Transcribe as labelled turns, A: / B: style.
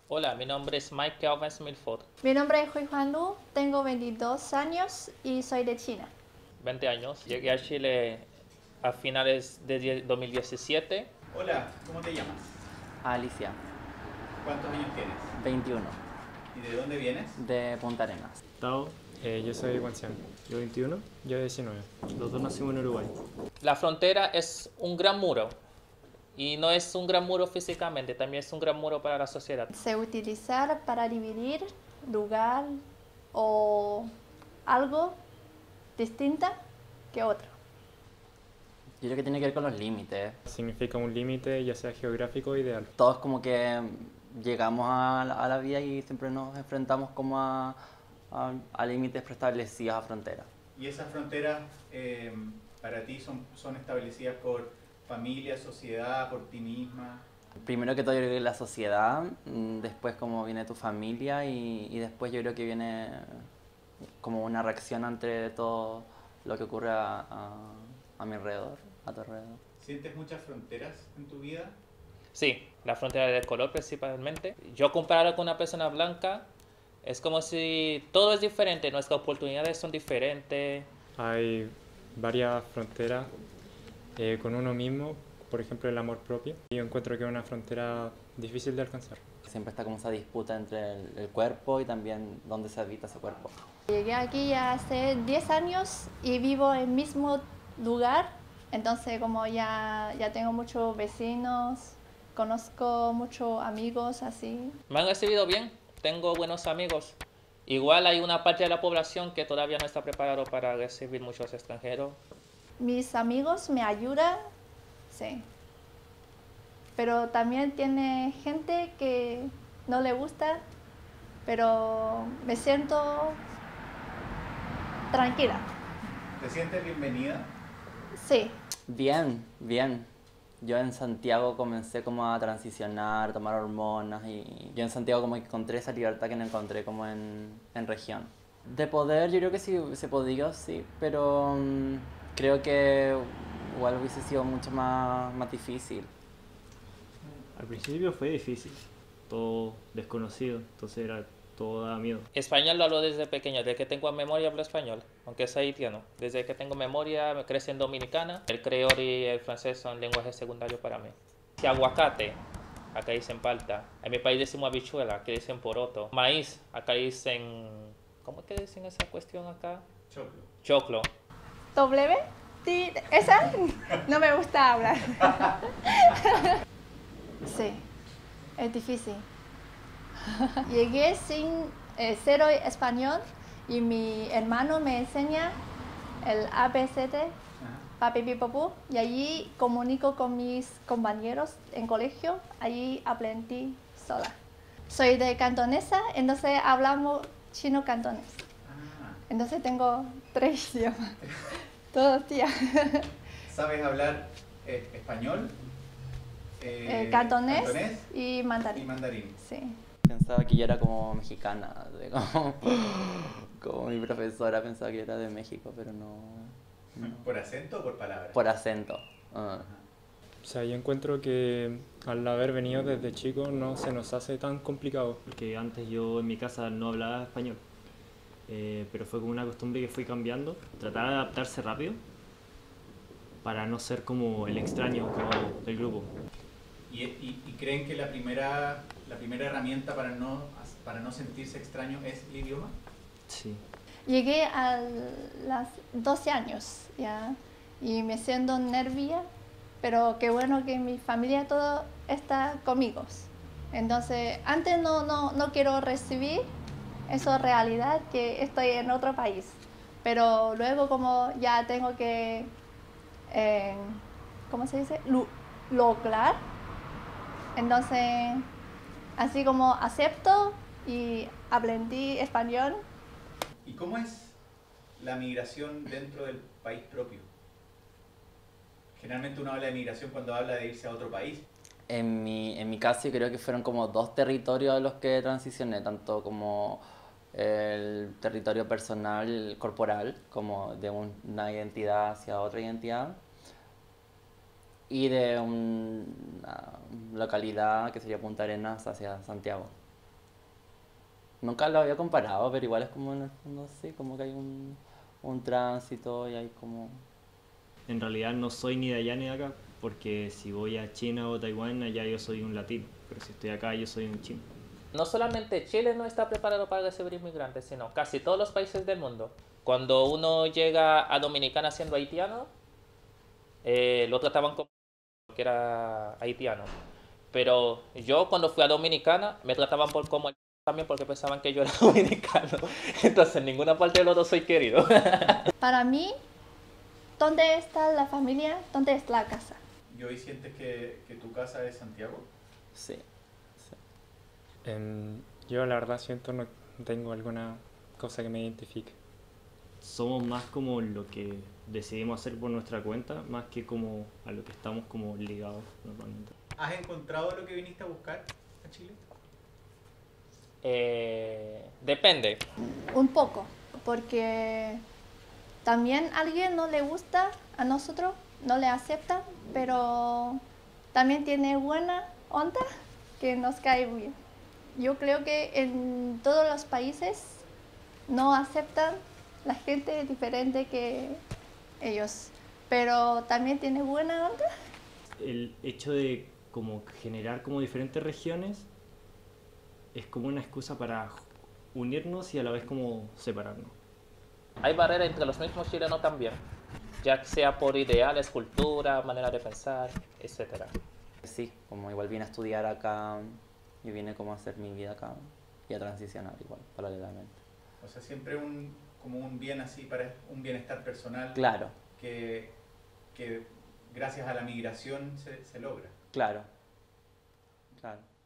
A: Hola, mi nombre es Mike Calvin Milford,
B: Mi nombre es Juan Lu, tengo 22 años y soy de China.
A: 20 años. Llegué a Chile a finales de 2017.
C: Hola, ¿cómo te llamas?
D: Alicia,
C: ¿Cuántos años tienes?
D: 21,
C: ¿Y de dónde vienes?
D: de Punta Arenas.
E: Tao, yo soy Guanxiang, yo 21, yo 19. Los dos nacimos en Uruguay.
A: La frontera es un gran muro y no es un gran muro físicamente, también es un gran muro para la sociedad.
B: Se utiliza para dividir lugar o algo distinta que otro.
D: Yo creo que tiene que ver con los límites.
E: Significa un límite, ya sea geográfico o ideal.
D: Todos como que llegamos a la vida y siempre nos enfrentamos como a límites preestablecidos, a fronteras.
C: ¿Y esas fronteras para ti son establecidas por familia, sociedad, por ti misma?
D: Primero que todo yo creo que la sociedad, después como viene tu familia y después yo creo que viene como una reacción ante todo lo que ocurre a mi alrededor, a tu alrededor.
C: ¿Sientes muchas fronteras en tu vida?
A: Sí, la frontera del color principalmente. Yo comparado con una persona blanca, es como si todo es diferente, nuestras oportunidades son diferentes.
E: Hay varias fronteras con uno mismo, por ejemplo el amor propio. Yo encuentro que es una frontera difícil de alcanzar.
D: Siempre está como esa disputa entre el cuerpo y también dónde se habita ese cuerpo.
B: Llegué aquí hace 10 años y vivo en el mismo lugar, entonces como ya tengo muchos vecinos, conozco muchos amigos así.
A: Me han recibido bien, tengo buenos amigos. Igual hay una parte de la población que todavía no está preparado para recibir muchos extranjeros.
B: Mis amigos me ayudan, sí. Pero también tiene gente que no le gusta, pero me siento tranquila.
C: ¿Te sientes bienvenida?
B: Sí,
D: Bien, bien. Yo en Santiago comencé como a transicionar, tomar hormonas y yo en Santiago como que encontré esa libertad que no encontré como en región. De poder, yo creo que sí se podía, sí, pero creo que igual hubiese sido mucho más difícil.
F: Al principio fue difícil, todo desconocido, entonces todo daba miedo.
A: Español lo hablo desde pequeño, desde que tengo memoria hablo español, aunque es haitiano. Desde que tengo memoria me crecí en Dominicana. El creol y el francés son lenguajes secundarios para mí. Y aguacate, acá dicen palta. En mi país decimos habichuela, aquí dicen poroto. Maíz, acá dicen... ¿Cómo es que dicen esa cuestión acá?
C: Choclo.
A: Choclo.
B: W, esa no me gusta hablar. Sí, es difícil. Llegué sin cero español y mi hermano me enseña el ABCD, papi, pi, popú, y allí comunico con mis compañeros en colegio, allí aprendí sola. Soy de cantonesa, entonces hablamos chino cantonés. Entonces tengo 3 idiomas, todos los días.
C: ¿Sabes hablar español,
B: Cantonés
C: cantonés
B: y
C: y
B: mandarín.
C: mandarín?
B: Sí.
D: Pensaba que yo era como mexicana, como mi profesora pensaba que yo era de México, pero no,
C: ¿Por acento o por palabra?
D: por acento. Ah.
E: O sea, yo encuentro que al haber venido desde chico no se nos hace tan complicado.
F: Porque antes yo en mi casa no hablaba español, pero fue como una costumbre que fui cambiando, tratar de adaptarse rápido para no ser como el extraño como del grupo.
C: ¿Y creen que la primera herramienta para no sentirse extraño es el idioma?
F: Sí.
B: Llegué a los 12 años ya y me siento nerviosa, pero qué bueno que mi familia todo está conmigo. Entonces, antes no quiero recibir esa realidad que estoy en otro país, pero luego como ya tengo que, ¿cómo se dice? Lograr, entonces así como acepto y aprendí español.
C: ¿Y cómo es la migración dentro del país propio? Generalmente uno habla de migración cuando habla de irse a otro país.
D: En mi caso yo creo que fueron como dos territorios a los que transicioné, tanto como el territorio personal, corporal, como de una identidad hacia otra identidad, y de una localidad que sería Punta Arenas hacia Santiago. Nunca lo había comparado, pero igual es como en el fondo sí, como que hay un tránsito y hay como...
F: En realidad no soy ni de allá ni de acá, porque si voy a China o Taiwán, allá yo soy un latino, pero si estoy acá yo soy un chino.
A: No solamente Chile no está preparado para recibir inmigrantes, sino casi todos los países del mundo. Cuando uno llega a Dominicana siendo haitiano, lo trataban como que era haitiano. Pero yo cuando fui a Dominicana me trataban por como también porque pensaban que yo era dominicano. Entonces en ninguna parte de los dos soy querido.
B: Para mí, ¿dónde está la familia? ¿Dónde está la casa?
C: ¿Y hoy sientes que tu casa es Santiago?
D: Sí.
E: Yo la verdad siento no tengo alguna cosa que me identifique.
F: Somos más como lo que decidimos hacer por nuestra cuenta, más que como a lo que estamos como ligados normalmente.
C: ¿Has encontrado lo que viniste a buscar a Chile?
A: Depende.
B: Un poco, porque también a alguien no le gusta, a nosotros no le acepta, pero también tiene buena onda que nos cae bien. Yo creo que en todos los países no aceptan la gente diferente que ellos, pero también tiene buena onda.
F: El hecho de como generar como diferentes regiones es como una excusa para unirnos y a la vez como separarnos.
A: Hay barreras entre los mismos chilenos también, ya sea por ideales, cultura, manera de pensar, etc.
D: Sí, como igual vine a estudiar acá y vine como a hacer mi vida acá y a transicionar igual, paralelamente.
C: O sea, siempre como un bien así, para un bienestar personal.
D: Claro,
C: Que gracias a la migración se logra.
D: claro.